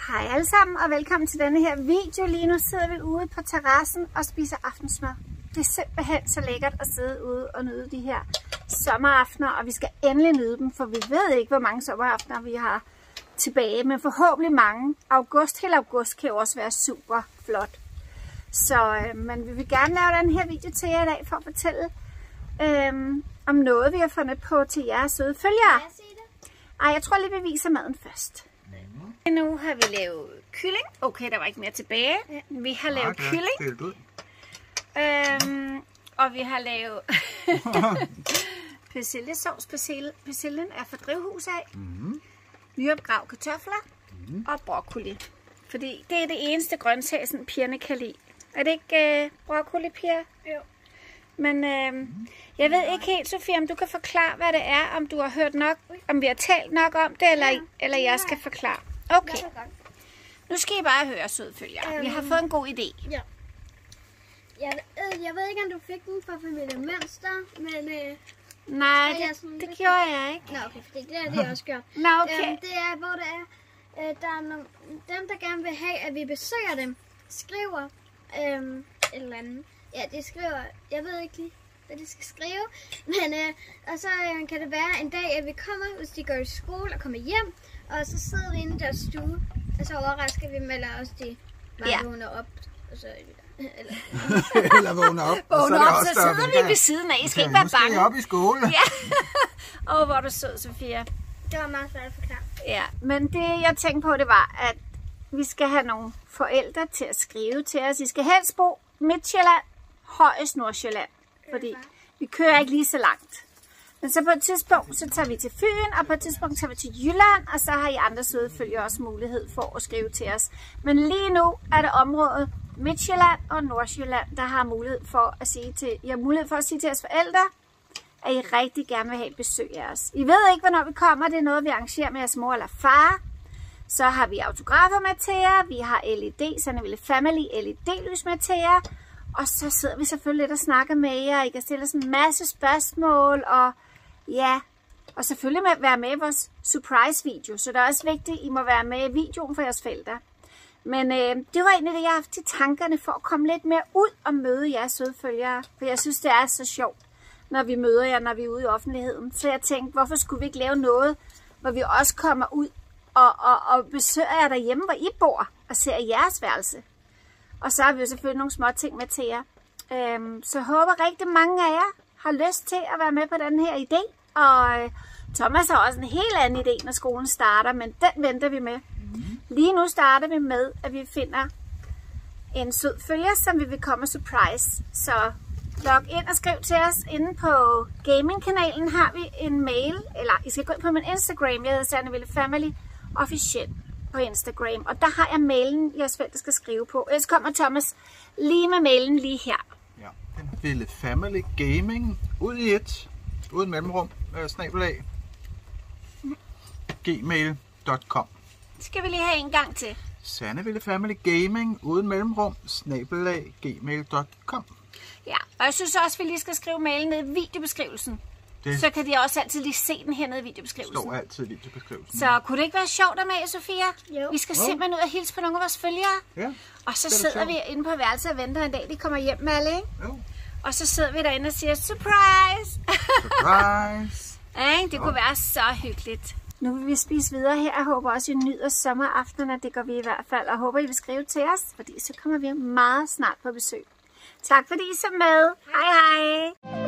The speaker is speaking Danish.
Hej alle sammen og velkommen til denne her video. Lige nu sidder vi ude på terrassen og spiser aftensmad. Det er simpelthen så lækkert at sidde ude og nyde de her sommeraftener, og vi skal endelig nyde dem, for vi ved ikke, hvor mange sommeraftener vi har tilbage, men forhåbentlig mange. Hele august kan jo også være super flot. Så men vi vil gerne lave den her video til jer i dag for at fortælle om noget, vi har fundet på til jeres søde følgere. Ej, jeg tror lige, vi viser maden først. Nu har vi lavet kylling. Okay, der var ikke mere tilbage. Vi har lavet kylling. Og vi har lavet persillesauce. Persillen er fra drivhus af. Nyopgravet kartofler og broccoli. Fordi det er det eneste grøntsag, sådan pigerne kan lide. Er det ikke broccoli, piger? Jo. Men jeg ved ikke helt, Sofie, om du kan forklare, hvad det er, om du har hørt nok, om vi har talt nok om det, eller jeg skal forklare. Okay. Nu skal I bare høre, søde følgere. Vi har fået en god idé. Ja. Jeg ved ikke, om du fik den fra Familie Mønster, men... Nej, det gjorde jeg ikke. Nå, okay, for det har de også gjort. Nå, okay. Det er, hvor det er, der er dem, der gerne vil have, at vi besøger dem, skriver et eller andet. Ja, de skriver, jeg ved ikke lige, hvad de skal skrive, men og så kan det være en dag, at vi kommer, hvis de går i skole og kommer hjem, og så sidder vi inde i deres stue, og så overrasker vi med os, de bare vågner op, og så eller vågner op, så sidder vi ved siden af. I skal ikke være bange. Nu skal op i skole. Ja. Hvor er du sød, Sofia. Det var meget svært at forklare. Ja, men det jeg tænkte på, det var, at vi skal have nogle forældre til at skrive til os. I skal helst bo Midtjylland, højst Nordsjælland, fordi vi kører ikke lige så langt. Men så på et tidspunkt, så tager vi til Fyn, og på et tidspunkt tager vi til Jylland, og så har I andre søde følgere også mulighed for at skrive til os. Men lige nu er det området Midtjylland og Nordsjælland, der har mulighed for at sige til, jeres forældre, at I rigtig gerne vil have et besøg af os. I ved ikke, hvornår vi kommer. Det er noget, vi arrangerer med jeres mor eller far. Så har vi autografer med til jer. Vi har LED, Sanneville Family LED-lys med til jer. Og så sidder vi selvfølgelig lidt og snakker med jer. I kan stille os en masse spørgsmål. Og ja, og selvfølgelig være med i vores surprise-video. Så det er også vigtigt, at I må være med i videoen for jeres forældre. Men det var egentlig det, jeg har haft i tankerne for at komme lidt mere ud og møde jeres søde følgere. For jeg synes, det er så sjovt, når vi møder jer, når vi er ude i offentligheden. Så jeg tænkte, hvorfor skulle vi ikke lave noget, hvor vi også kommer ud og besøger jer derhjemme, hvor I bor, og ser jeres værelse. Og så har vi jo selvfølgelig nogle små ting med til jer. Så jeg håber rigtig mange af jer har lyst til at være med på den her idé. Og Thomas har også en helt anden idé, når skolen starter, men den venter vi med. Lige nu starter vi med, at vi finder en sød følger, som vi vil komme surprise. Så log ind og skriv til os. Inde på gamingkanalen har vi en mail, eller I skal gå ind på min Instagram. Jeg hedder Sanneville Family Official på Instagram. Og der har jeg mailen, jeres forældre skal skrive på. Ellers kommer Thomas lige med mailen lige her. Ja, Sanneville Family Gaming ud i et, uden mellemrum, / gmail.com. Skal vi lige have en gang til. Sanneville Family Gaming uden mellemrum / gmail.com. Ja, og jeg synes også, at vi lige skal skrive mailen ned i videobeskrivelsen. Så kan de også altid lige se den her nede i videobeskrivelsen. Står altid i videobeskrivelsen. Så kunne det ikke være sjovt at med, Sofia? Jo. Vi skal simpelthen ud og hilse på nogle af vores følgere. Ja. Og så sidder vi inde på værelset og venter en dag, de kommer hjem med alle, ikke? Jo. Og så sidder vi derinde og siger, surprise! Surprise! Det kunne være så hyggeligt. Nu vil vi spise videre her. Jeg håber også, I nyder sommeraftenerne. Det gør vi i hvert fald. Og håber, I vil skrive til os, fordi så kommer vi meget snart på besøg. Tak fordi I så med. Hej hej!